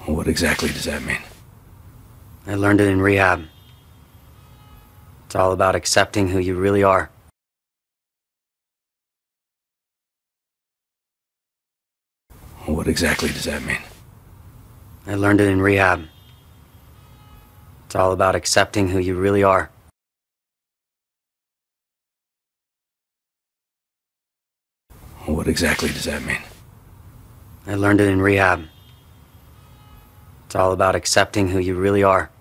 What exactly does that mean? I learned it in rehab. It's all about accepting who you really are. What exactly does that mean? I learned it in rehab. It's all about accepting who you really are. What exactly does that mean? I learned it in rehab. It's all about accepting who you really are.